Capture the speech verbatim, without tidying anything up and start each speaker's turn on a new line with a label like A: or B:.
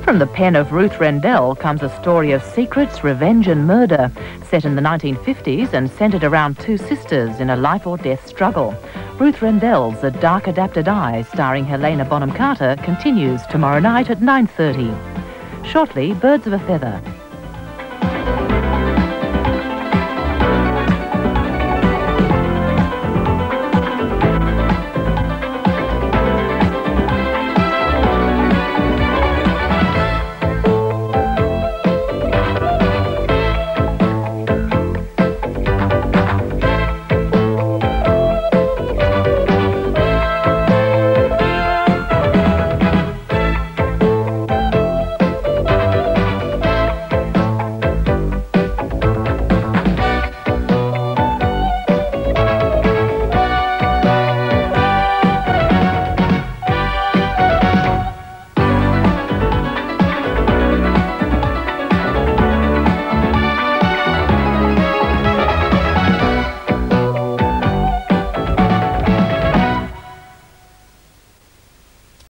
A: From the pen of Ruth Rendell comes a story of secrets, revenge and murder, set in the nineteen fifties and centred around two sisters in a life-or-death struggle. Ruth Rendell's A Dark Adapted Eye, starring Helena Bonham Carter, continues tomorrow night at nine thirty. Shortly, Birds of a Feather,